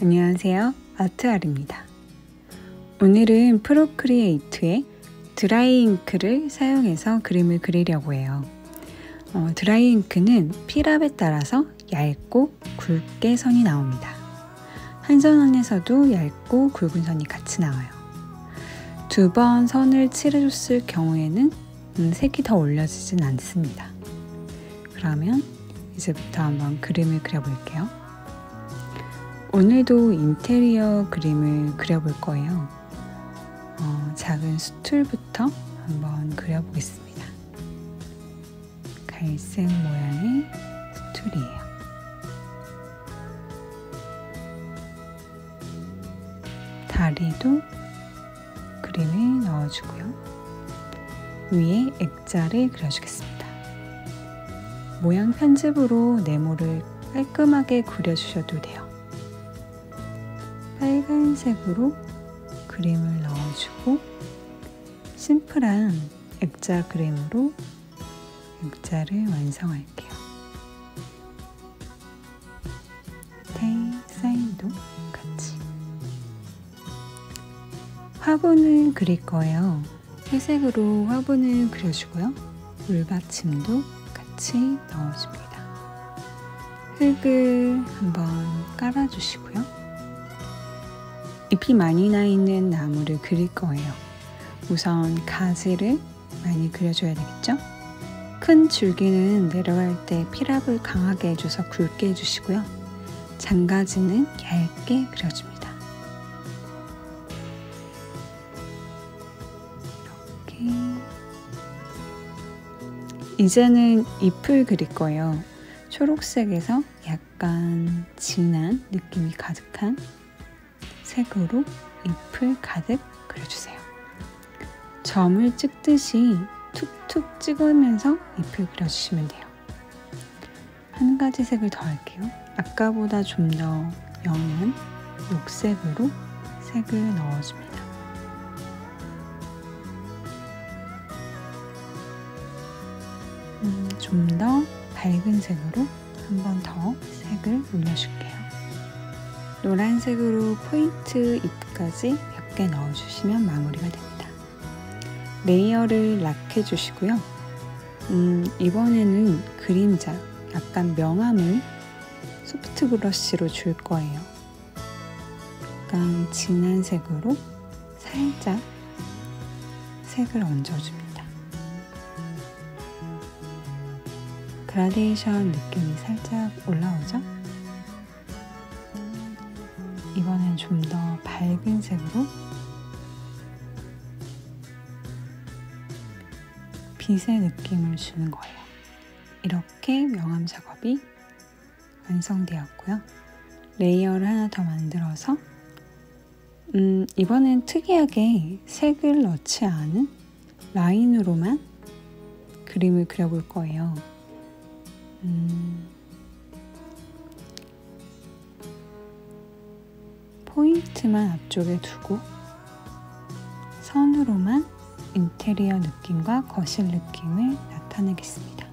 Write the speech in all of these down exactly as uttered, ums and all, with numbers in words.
안녕하세요, 아트알입니다. 오늘은 프로크리에이트의 드라이 잉크를 사용해서 그림을 그리려고 해요. 어, 드라이 잉크는 필압에 따라서 얇고 굵게 선이 나옵니다. 한 선 안에서도 얇고 굵은 선이 같이 나와요. 두 번 선을 칠해줬을 경우에는 음, 색이 더 올려지진 않습니다. 그러면 이제부터 한번 그림을 그려볼게요. 오늘도 인테리어 그림을 그려볼 거예요. 어, 작은 스툴부터 한번 그려보겠습니다. 갈색 모양의 스툴이에요. 다리도 그림을 넣어주고요. 위에 액자를 그려주겠습니다. 모양 편집으로 네모를 깔끔하게 그려주셔도 돼요. 빨간색으로 그림을 넣어주고 심플한 액자 그림으로 액자를 완성할게요. 테일 사인도 같이. 화분을 그릴 거예요. 회색으로 화분을 그려주고요. 물받침도 같이 넣어줍니다. 흙을 한번 깔아주시고요. 잎이 많이 나 있는 나무를 그릴 거예요. 우선 가지를 많이 그려줘야 되겠죠? 큰 줄기는 내려갈 때 필압을 강하게 해줘서 굵게 해주시고요. 장가지는 얇게 그려줍니다. 이렇게. 이제는 잎을 그릴 거예요. 초록색에서 약간 진한 느낌이 가득한 색으로 잎을 가득 그려주세요. 점을 찍듯이 툭툭 찍으면서 잎을 그려주시면 돼요. 한 가지 색을 더 할게요. 아까보다 좀 더 연한 녹색으로 색을 넣어줍니다. 음, 좀 더 밝은 색으로 한 번 더 색을 올려줄게요. 노란색으로 포인트 잎까지 몇 개 넣어주시면 마무리가 됩니다. 레이어를 락 해주시고요. 음, 이번에는 그림자, 약간 명암을 소프트 브러쉬로 줄 거예요. 약간 진한 색으로 살짝 색을 얹어줍니다. 그라데이션 느낌이 살짝 올라오죠? 이번엔 좀 더 밝은 색으로 빛의 느낌을 주는 거예요. 이렇게 명암 작업이 완성되었고요. 레이어를 하나 더 만들어서 음, 이번엔 특이하게 색을 넣지 않은 라인으로만 그림을 그려볼 거예요. 음, 포인트만 앞쪽에 두고 선으로만 인테리어 느낌과 거실 느낌을 나타내겠습니다.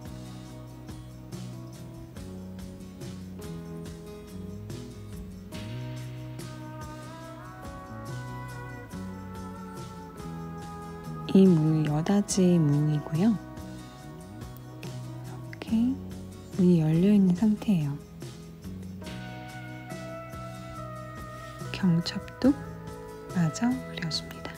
이 물 여닫이 문이고요. 이렇게 문이 열려있는 상태예요. 경첩도 마저 그려줍니다.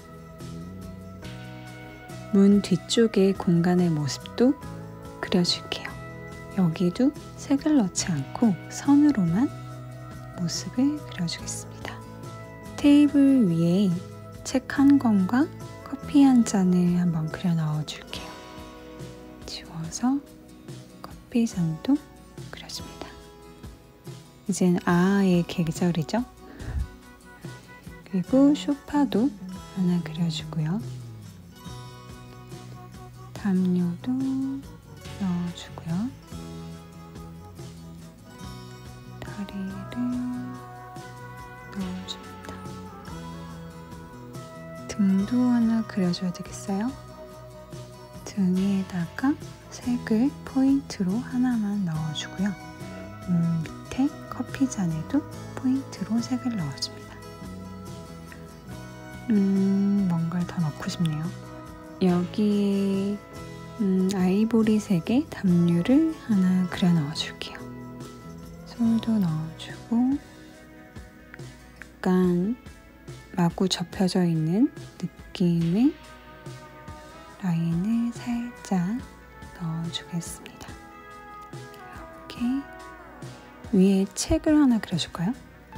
문 뒤쪽의 공간의 모습도 그려줄게요. 여기도 색을 넣지 않고 선으로만 모습을 그려주겠습니다. 테이블 위에 책 한 권과 커피 한 잔을 한번 그려 넣어줄게요. 지워서 커피 잔도 그려줍니다. 이젠 아아의 계절이죠? 그리고 소파도 하나 그려주고요. 담요도 넣어주고요. 다리를 넣어줍니다. 등도 하나 그려줘야 되겠어요? 등에다가 색을 포인트로 하나만 넣어주고요. 음, 밑에 커피 잔에도 포인트로 색을 넣어줍니다. 음, 뭔가를 더 넣고 싶네요. 여기 음, 아이보리색의 담요를 하나 그려 넣어줄게요. 솔도 넣어주고 약간 마구 접혀져 있는 느낌의 라인을 살짝 넣어주겠습니다. 이렇게 위에 책을 하나 그려줄까요?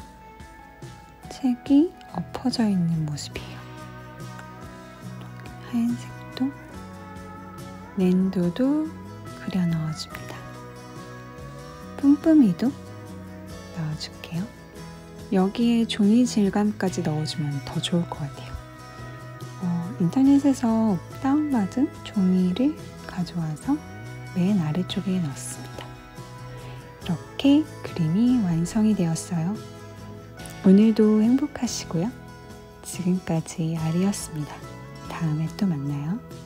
책이 엎어져 있는 모습이에요. 하얀색도 랜도도 그려 넣어줍니다. 뿜뿜이도 넣어줄게요. 여기에 종이 질감까지 넣어주면 더 좋을 것 같아요. 어, 인터넷에서 다운받은 종이를 가져와서 맨 아래쪽에 넣습니다. 이렇게 그림이 완성이 되었어요. 오늘도 행복하시고요. 지금까지 아리였습니다. 다음에 또 만나요.